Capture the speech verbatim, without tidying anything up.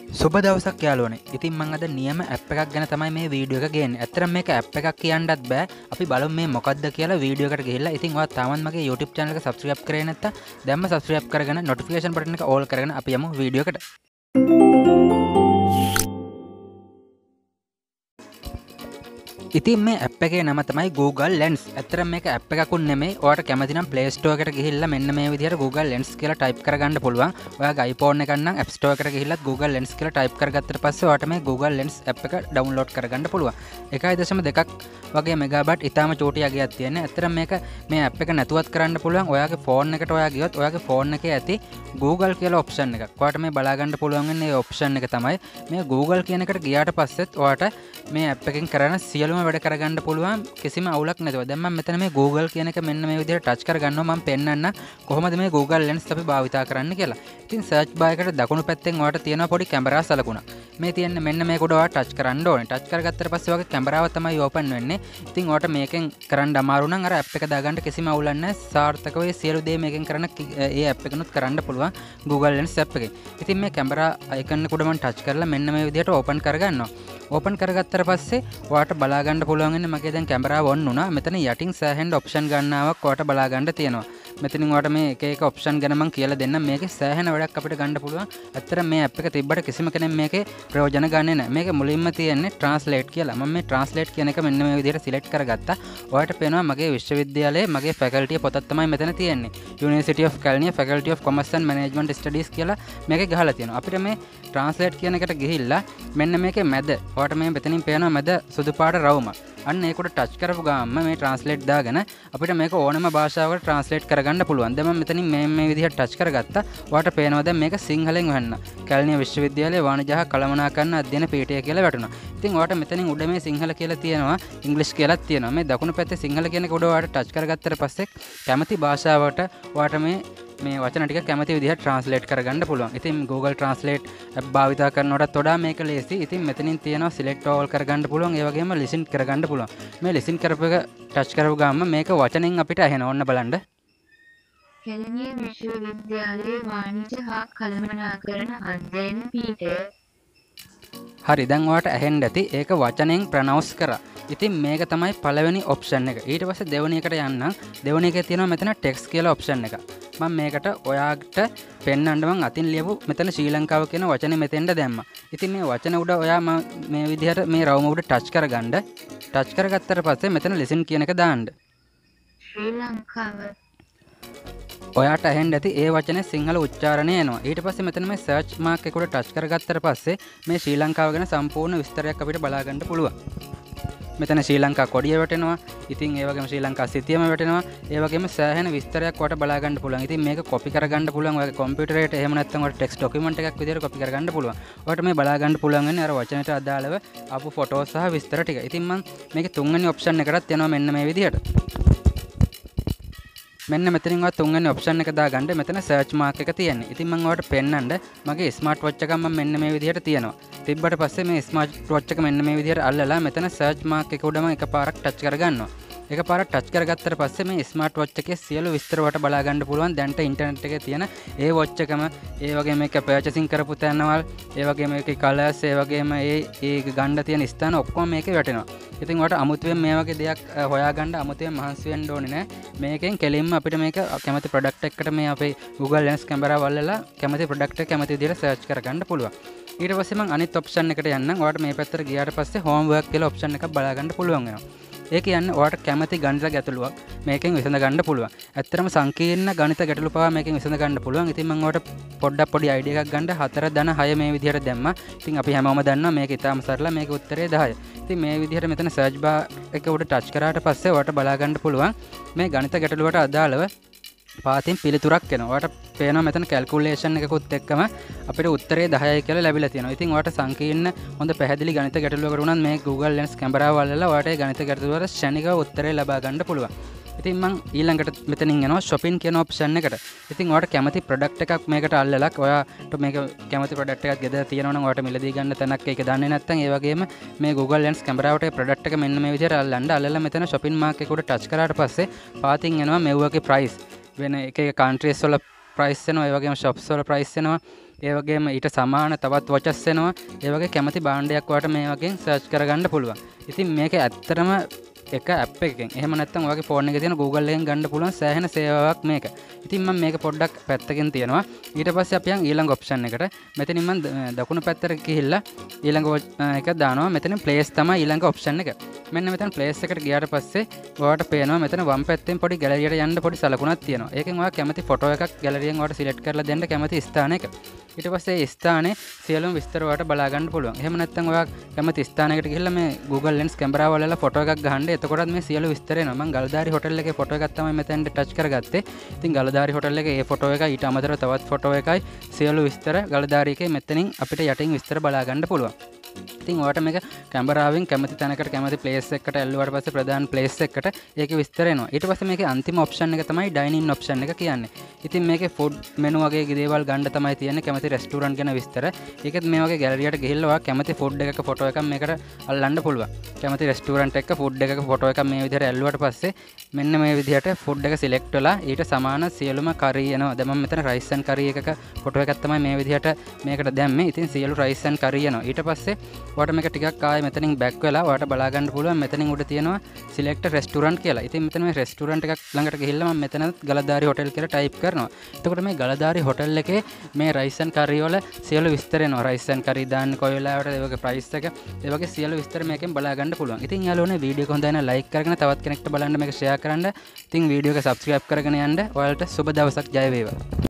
සුබ දවසක් යාළුවනේ. ඉතින් මම අද නියම ඇප් එකක් ගැන තමයි මේ වීඩියෝ එක ගේන්නේ. ඇත්තටම මේක ඇප් එකක් කියන්නත් බෑ. අපි බලමු මේ මොකක්ද කියලා වීඩියෝ එකට ගිහිල්ලා. ඉතින් ඔයා තාමත් මගේ YouTube channel එක subscribe කරේ නැත්නම් දැන්ම subscribe කරගෙන notification button එක all කරගෙන අපි යමු වීඩියෝ එකට. ඉතින් මේ ඇප් එකේ නම තමයි Google Lens. ඇත්තටම මේක ඇප් එකකුත් නෙමෙයි. ඔයාලට කැමති නම් Play Store එකට ගිහිල්ලා මෙන්න මේ විදිහට Google Lens කියලා type කරගන්න පුළුවන්. ඔයාගේ iPhone එකක් නම් App Store එකට ගිහිල්ලා Google Lens කියලා type කරගත්තට පස්සේ ඔයාලට මේ Google Lens app එක download කරගන්න පුළුවන්. එකයි දශම දෙකක් වගේ මෙගාබයිට් ඉතාලම චූටි අගයක් තියෙනවා. ඇත්තටම මේක මේ app එක නැතුවත් කරන්න පුළුවන්. ඔයාගේ phone එකට ඔයා ගියොත් ඔයාගේ phone එකේ ඇති Google කියලා option එකක්. ඔයාලට මේ බලා ගන්න පුළුවන් වෙන්නේ මේ option එක තමයි. මේ Google කියන එකට ගියාට පස්සෙත් ඔයාලට මේ app එකෙන් කරන සියලුම වැඩ කරගන්න පුළුවන් කිසිම අවුලක් නැතුව. දැන් මම මෙතන මේ Google කියන එක මෙන්න මේ විදිහට ටච් කරගන්නවා. මම පෙන්නන්න කොහොමද මේ Google Lens අපි භාවිතා කරන්න කියලා. ඉතින් search bar එකට දකුණු පැත්තෙන් ඔයාලට තියෙනවා පොඩි කැමරා සලකුණක්. මේ තියෙන්නේ මෙන්න මේක උඩ ඔයාලා ටච් කරන්න ඕනේ. ටච් කරගත්තට පස්සේ ඔයාගේ කැමරාව තමයි ඕපන් වෙන්නේ. ඉතින් ඔයාලට මේකෙන් කරන්න අමාරු නම් අර app එක දාගන්න කිසිම අවුලක් නැහැ. සාර්ථකව ඒ සියලු දේ මේකෙන් කරන්න ඒ app එකනොත් කරන්න පුළුවන් Google Lens app එකෙන්. ඉතින් මේ කැමරා icon එක උඩ මම ටච් කරලා මෙන්න මේ විදිහට ඕපන් කරගන්නවා. ඕපන් කරගත්තට පස්සේ ඔයාලට බලා ගන්න පුළුවන් වෙන්නේ මගේ දැන් කැමරාව on වුණා. මෙතන යටින් සෑහෙන ඔප්ෂන් ගන්නාවක් ඔයාලට බලා ගන්න තියෙනවා. මෙතනින් ඔයාලට මේ එක එක ඔප්ෂන් ගැන මම කියලා දෙන්නම්. මේකේ සෑහෙන වැඩක් අපිට ගන්න පුළුවන්. ඇත්තට මේ app එක තිබ්බට කිසිම කෙනෙක් මේකේ ප්‍රයෝජන ගන්නෙ නැහැ. මේකේ මුලින්ම තියෙන්නේ translate කියලා. මම මේ translate කියන එක මෙන්න මේ විදිහට select කරගත්තා. ඔයාලට පේනවා මගේ විශ්වවිද්‍යාලයේ මගේ faculty පොතක් තමයි මෙතන තියෙන්නේ. University of California Faculty of Commerce and Management Studies කියලා මේකේ ගහලා තියෙනවා. අපිට මේ translate කියන එකට ගිහිල්ලා මෙන්න මේකේ මැද ඔයාලට මේ මෙතනින් පේනවා මැද සුදු පාට රවුමක්. අන්න ඒකට ටච් කරපු ගාම මේ translate දාගෙන අපිට මේක ඕනම භාෂාවකට translate කරගන්න පුළුවන්. දැන් මම මෙතනින් මේ මේ විදිහට ටච් කරගත්තා. ඔයාලට පේනවා දැන් මේක සිංහලෙන් වෙන්න. කැලණිය විශ්වවිද්‍යාලයේ වාණිජ හා කළමනාකරණ අධ්‍යයන පීඨය කියලා වැටුණා. ඉතින් ඔයාලට මෙතනින් උඩ මේ සිංහල කියලා තියෙනවා, ඉංග්‍රීසි කියලාත් තියෙනවා. මේ දකුණු පැත්තේ සිංහල කියන එක උඩ ඔයාලට ටච් කරගත්තට පස්සේ කැමති භාෂාවට ඔයාලට මේ මේ වචන ටික කැමති විදිහට translate කරගන්න පුළුවන්. ඉතින් Google Translate app භාවිතා කරනකොටත් වඩා මේක ලේසි. ඉතින් මෙතනින් තියෙනවා select all කරගන්න පුළුවන්. ඒ වගේම listen කරගන්න පුළුවන්. මේ listen කරපු එක touch කරපු ගාම මේක වචනෙන් අපිට ඇහෙනවා. ඔන්න බලන්න. කැලණිය විශ්වවිද්‍යාලයේ වාණිජ හා කළමනාකරණ අධ්‍යයන පීඨය. හරි, දැන් ඔයාලට ඇහෙන්න ඇති. ඒක වචනෙන් pronounce කරා. ඉතින් මේක තමයි පළවෙනි ඔප්ෂන් එක. ඊට පස්සේ දෙවෙනි එකට යන්නම්. දෙවෙනි එකේ තියෙනවා මෙතන text කියලා ඔප්ෂන් එක. මම මේකට ඔයාට පෙන්වන්න මම අතින් ලියපු මෙතන ශ්‍රී ලංකාව කියන වචනේ මෙතෙන්ට දැම්මා. ඉතින් මේ වචන උඩ ඔයා මේ විදිහට මේ රවුම උඩ ටච් කරගන්න. ටච් කරගත්තට පස්සේ මෙතන listen කියන එක දාන්න. ශ්‍රී ලංකාව. ඔයාට ඇහෙන්න ඇති ඒ වචනේ සිංහල උච්චාරණය එනවා. ඊට පස්සේ මෙතන මේ search mark එක උඩ ටච් කරගත්තට පස්සේ මේ ශ්‍රී ලංකාව ගැන සම්පූර්ණ විස්තරයක් අපිට බලා ගන්න පුළුවන්. මෙතන ශ්‍රී ලංකා කොඩිය වැටෙනවා. ඉතින් ඒ වගේම ශ්‍රී ලංකා සිතියම වැටෙනවා. ඒ වගේම සෑහෙන විස්තරයක් ඔයාලට බලා ගන්න පුළුවන්. ඉතින් මේක කොපි කරගන්න පුළුවන්. ඔයාගේ කම්පියුටරේට එහෙම නැත්නම් ඔයාලට ටෙක්ස්ට් ડોකියුමන්ට් එකක් විදිහට කොපි කරගන්න පුළුවන්. ඔයාලට මේ බලා ගන්න පුළුවන් වෙන්නේ අර වචනයට අදාළව ආපු ෆොටෝ සහ විස්තර ටික. ඉතින් මම මේකේ තුන්වෙනි ඔප්ෂන් එකටත් යනවා මෙන්න මේ විදිහට. මෙන්න මෙතනින් ඔයා තුන්වෙනි ඔප්ෂන් එක දාගන්න. මෙතන search mark එක තියෙන්නේ. ඉතින් මම ඔයාලට පෙන්නන්න මගේ ස්මාර්ට් වොච් එක මම මෙන්න මේ විදිහට තියනවා. තිබ්බට පස්සේ මේ ස්මාර්ට් වොච් එක මෙන්න මේ විදිහට අල්ලලා මෙතන search mark එක උඩම එකපාරක් ටච් කරගන්නවා. එකපාරක් ටච් කරගත්තට පස්සේ මේ ස්මාර්ට් වොච් එකේ සියලු විස්තර වලට බලා ගන්න පුළුවන්. දැන්ට ඉන්ටර්නෙට් එකේ තියෙන ඒ වොච් එකම, ඒ වගේම මේක පර්චේසින් කරපු තැනවල්, ඒ වගේම මේකේ කලර්ස්, ඒ වගේම ඒ ඒ ගන්න තියෙන ස්ථාන ඔක්කොම මේකේ වැටෙනවා. ඉතින් ඔයාලට අමුතුවෙන් මේ වගේ දෙයක් හොයාගන්න අමුතුවෙන් මහන්සි වෙන්න ඕනේ නෑ. මේකෙන් කෙලින්ම අපිට මේක කැමති ප්‍රොඩක්ට් එකකට මේ අපේ Google Lens කැමරාව වලලා කැමති ප්‍රොඩක්ට් එක කැමති විදිහට සර්ච් කරගන්න පුළුවන්. ඊට පස්සේ මම අනිත් ඔප්ෂන් එකට යන්නම්. ඔයාලට මේ පැත්තට ගියාට පස්සේ homework කියලා ඔප්ෂන් එකක් බලා ගන්න පුළුවන් වෙනවා. ඒ කියන්නේ ඔයාලට කැමති ගණිත ගැටලුවක් මේකෙන් විසඳ ගන්න පුළුවන්. ඇත්තටම සංකීර්ණ ගණිත ගැටලු පවා මේකෙන් විසඳ ගන්න පුළුවන්. ඉතින් මම ඔයාලට පොඩ්ඩක් පොඩි අයිඩියා එකක් ගන්න හතර ධන හය මේ විදිහට දැම්මා. ඉතින් අපි හැමෝම දන්නවා මේක ඉතාලම සරලයි. මේකේ උත්තරේ දහය. ඉතින් මේ විදිහට මෙතන search bar එක උඩ ටච් කරාට පස්සේ ඔයාලට බලා ගන්න පුළුවන් මේ ගණිත ගැටලුවට අදාළව පාතින් පිළිතුරක් එනවා. ඔයාලට පේනවා මෙතන කැල්කියුලේෂන් එකකුත් එක්කම අපිට උත්තරේ දහයයි කියලා ලැබිලා තියෙනවා. ඉතින් ඔයාලට සංකීර්ණ හොඳ පැහැදිලි ගණිත ගැටලුවකට උනත් මේ Google Lens කැමරාව වලලා ඔයාලට ඒ ගණිත ගැටලුවට ෂණිකව උත්තරේ ලබා ගන්න පුළුවන්. ඉතින් මම ඊළඟට මෙතනින් යනවා shopping කියන ඔප්ෂන් එකට. ඉතින් ඔයාලට කැමති ප්‍රොඩක්ට් එකක් මේකට අල්ලලා ඔයාට මේක කැමති ප්‍රොඩක්ට් එකක් ගෙදර තියෙනවා නම් ඔයාට මිලදී ගන්න තැනක් ඒක දන්නේ නැත්නම් ඒ වගේම මේ Google Lens කැමරාවට ඒ ප්‍රොඩක්ට් එක මෙන්න මේ විදිහට අල්ලන්න. අල්ලලා මෙතන shopping mark එක උඩ ටච් කරාට පස්සේ පාතින් එනවා මෙව්වගේ price. වෙන එක එක countries වල price එනවා. ඒ වගේම shops වල price එනවා. ඒ වගේම ඊට සමාන තවත් වොචස් එනවා. ඒ වගේ කැමති භාණ්ඩයක් ඔයාලට මේ වගේ සර්ච් කරගන්න පුළුවන්. ඉතින් මේක ඇත්තටම එක ඇප් එකකින් එහෙම නැත්නම් ඔයාගේ ෆෝන් එකේ තියෙන Google එකෙන් ගන්න පුළුවන් සෑහෙන සේවාවක් මේක. ඉතින් මම මේක පොඩ්ඩක් පැත්තකින් තියනවා. ඊට පස්සේ අපි යන් ඊළඟ ඔප්ෂන් එකට. මෙතනින් මම දකුණු පැත්තට ගිහිල්ලා ඊළඟ එක දානවා. මෙතනින් ප්ලේස් තමයි ඊළඟ ඔප්ෂන් එක. මෙන්න මෙතන ප්ලේස් එකට ගියාට පස්සේ ඔයාලට පේනවා මෙතන වම් පැත්තෙන් පොඩි ගැලරියට යන්න පොඩි සලකුණක් තියෙනවා. ඒකෙන් ඔයා කැමති ෆොටෝ එකක් ගැලරියෙන් ඔයාලට සිලෙක්ට් කරලා දෙන්න කැමති ස්ථානයක. ඊට පස්සේ ඒ ස්ථානයේ සියලුම විස්තර ඔයාලට බලා ගන්න පුළුවන්. එහෙම නැත්නම් ඔයා කැමති ස්ථානයකට ගිහිල්ලා මේ Google Lens කැමරාව වල ෆොටෝ එකක් ගහන්න. එතකොටත් මේ සියලු විස්තර එනවා. මම ගල්දාරි හොටෙල් එකේ ෆොටෝ එකක් තමයි මෙතෙන්ට ටච් කරගත්තේ. ඉතින් ගල්දාරි හොටෙල් එකේ ඒ ෆොටෝ එකයි ඊට අමතරව තවත් ෆොටෝ එකයි සියලු විස්තර ගල්දාරි එකේ මෙතනින් අපිට යටින් විස්තර බලා ගන්න පුළුවන්. ඉතින් ඔයාලට මේක කැමරාවෙන් කැමති තැනකට කැමති ප්ලේස් එකකට ඇල්ලුවාට පස්සේ ප්‍රධාන ප්ලේස් එකකට ඒකේ විස්තර එනවා. ඊට පස්සේ මේකේ අන්තිම ඔප්ෂන් එක තමයි ඩයිනින් ඔප්ෂන් එක කියන්නේ. ඉතින් මේකේ ෆුඩ් මෙනු වගේ දේවල් ගන්න තමයි තියෙන්නේ කැමති රෙස්ටුරන්ට් ගැන විස්තර. ඒකෙත් මේ වගේ ගැලරියට ගිහිල්ලා ඔයා කැමති ෆුඩ් එකක ෆොටෝ එකක් මේකට අල්ලන්න පුළුවන්. කැමති රෙස්ටුරන්ට් එකක ෆුඩ් එකක ෆොටෝ එකක් මේ විදිහට ඇල්ලුවාට පස්සේ මෙන්න මේ විදිහට ෆුඩ් එක සිලෙක්ට් වෙලා ඊට සමාන සියලුම කරි එනවා. දැන් මම මෙතන රයිස් ඇන් කරි එකක ෆොටෝ එකක් තමයි මේ විදිහට මේකට දැම්මේ. ඉතින් සියලු රයිස් ඇන් කරි එනවා. ඊට පස්සේ ඔයාලට මේක ටිකක් ආයේ මෙතනින් බැක් වෙලා ඔයාලට බලා ගන්න පුළුවන් මෙතනින් උඩ තියෙනවා සිලෙක්ට් රෙස්ටුරන්ට් කියලා. ඉතින් මෙතන මේ රෙස්ටුරන්ට් එකක් ළඟට ගිහිල්ලා මම මෙතන ගලදාරි හොටෙල් කියලා ටයිප් කරනවා. එතකොට මේ ගලදාරි හොටෙල් එකේ මේ රයිස් ඇන් කරි වල සියලු විස්තර එනවා. රයිස් ඇන් කරි දාන්න කොයි වෙලාවට ඒ වගේ ප්‍රයිස් එක ඒ වගේ සියලු විස්තර මේකෙන් බලා ගන්න පුළුවන්. ඉතින් යාළුවනේ වීඩියෝ එක හොඳයි නම් ලයික් කරගෙන තවත් කෙනෙක්ට බලන්න මේක ෂෙයා කරන්න. ඉතින් වීඩියෝ එක සබ්ස්ක්‍රයිබ් කරගෙන යන්න. ඔයාලට සුබ දවසක් ජය වේවා.